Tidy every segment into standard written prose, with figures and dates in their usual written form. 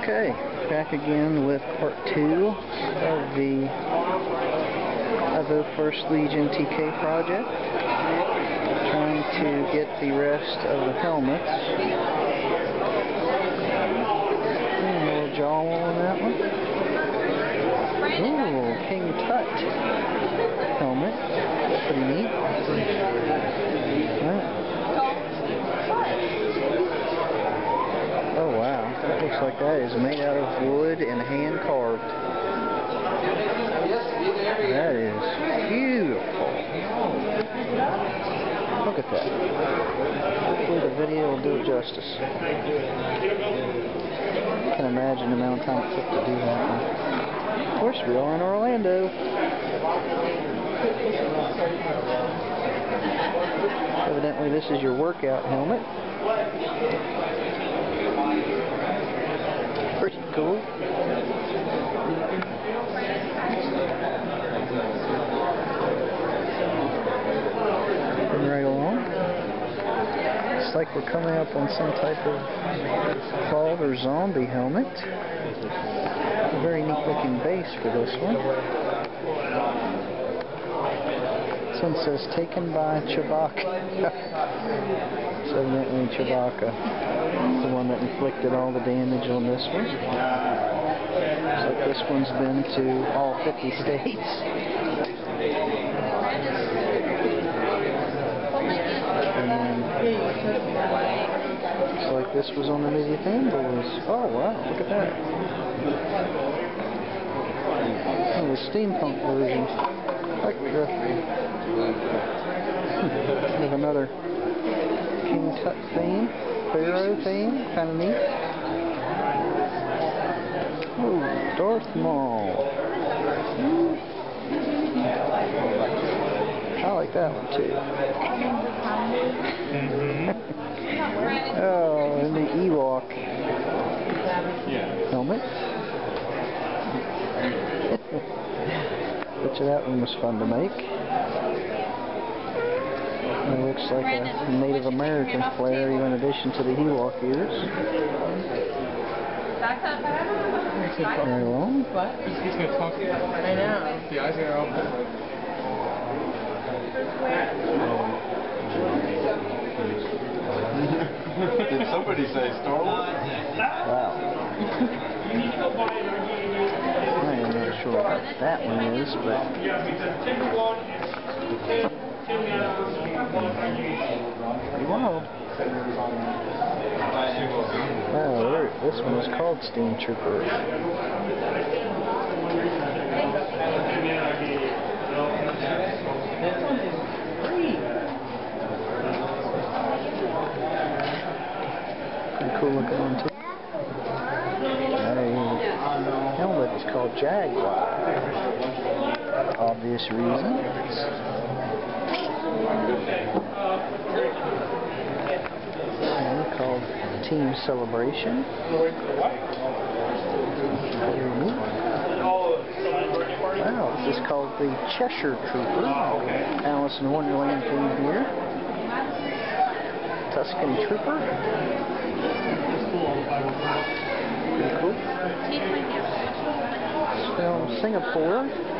Okay, back again with part 2 of the Evo First Legion TK project. Trying to get the rest of the helmets. A little jowl on that one. Ooh, King Tut helmet. Pretty neat. Right. Oh wow, that looks like that is made out of wood and hand carved. That is beautiful. Look at that. Hopefully the video will do it justice. I can imagine the amount of time it took to do that one. Of course, we are in Orlando. Evidently this is your workout helmet. Pretty cool. Moving right along. Looks like we're coming up on some type of fall or zombie helmet. A very neat looking base for this one. This one says taken by Chewbacca. So evidently Chewbacca, the one that inflicted all the damage on this one. Looks like this one's been to all 50 states. And looks like this was on the movie Fanboys. Oh wow, look at that. Oh, the steampunk version. Like we have another King Tut theme, Pharaoh theme, kind of neat. Oh, Darth Maul. I like that one too. Oh, and the Ewok helmet. Bet you that one was fun to make. It looks like a Native American flare, even in addition to the Ewok ears. Right along. What? He's going to talk to you. I know. The eyes are open. Did somebody say Star Wars? Wow. I am not sure what that one is, but... Pretty wild. Oh, this one is called Steam Trooper. Pretty cool looking one too. The helmet is called Jaguar. For obvious reasons. And called Team Celebration. Very neat. Wow, this is called the Cheshire Trooper. Alice in Wonderland theme here. Tuscan Trooper. Pretty cool. From Singapore.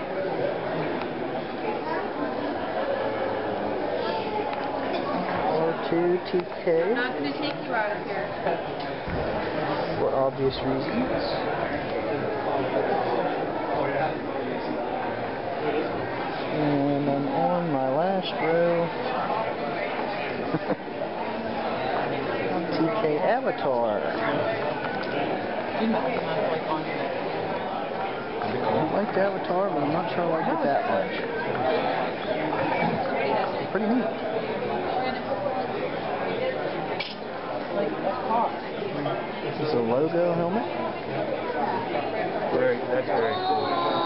R2 TK. Not going to take you out of here. For obvious reasons. And I'm on my last row. TK Avatar. I like the Avatar, but I'm not sure I like it that much. Pretty neat. This is a logo helmet. That's very cool.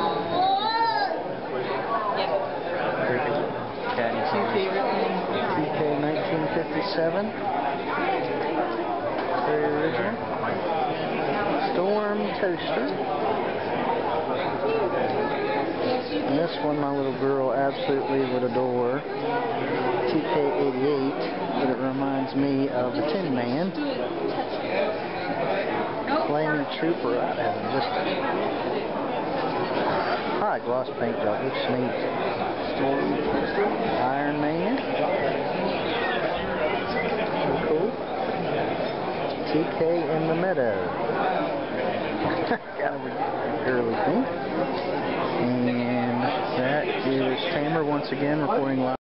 TK 1957. Very original. Storm Toaster. And this one my little girl absolutely would adore. TK88, but it reminds me of the Tin Man. Flaming Stormtrooper Trooper out of heaven. Just high gloss paint job. Looks neat. Iron Man. So cool. TK in the meadow. Kind of a girly thing. And that is Tamer once again reporting live.